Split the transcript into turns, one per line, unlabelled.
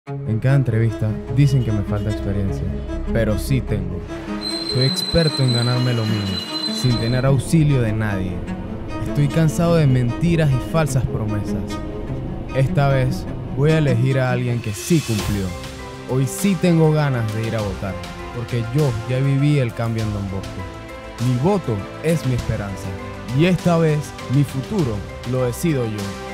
En cada entrevista dicen que me falta experiencia, pero sí tengo. Soy experto en ganarme lo mío, sin tener auxilio de nadie. Estoy cansado de mentiras y falsas promesas. Esta vez voy a elegir a alguien que sí cumplió. Hoy sí tengo ganas de ir a votar, porque yo ya viví el cambio en Don Bosco. Mi voto es mi esperanza, y esta vez mi futuro lo decido yo.